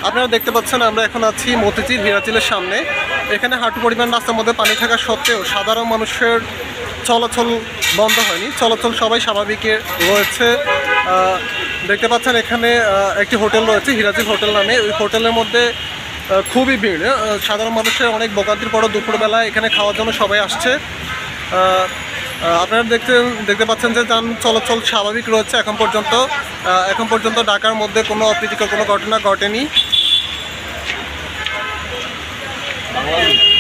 আপনারা দেখতে পাচ্ছেন আমরা এখন আছি মতিঝিল হীরাচিলের সামনে। এখানে হাঁটু পরিমাণ রাস্তার মধ্যে পানি থাকা সত্ত্বেও সাধারণ মানুষের চলাচল বন্ধ হয়নি, চলাচল সবাই স্বাভাবিক রয়েছে। দেখতে পাচ্ছেন এখানে একটি হোটেল রয়েছে হীরাচিল হোটেল নামে। ওই হোটেলের মধ্যে খুবই ভিড়, সাধারণ মানুষের অনেক ভোগান্তির পরও দুপুরবেলা এখানে খাওয়ার জন্য সবাই আসছে। আপনারা দেখতে পাচ্ছেন যে যান চলাচল স্বাভাবিক রয়েছে এখন পর্যন্ত ঢাকার মধ্যে কোনো অপ্রীতিকর কোনো ঘটনা ঘটেনি।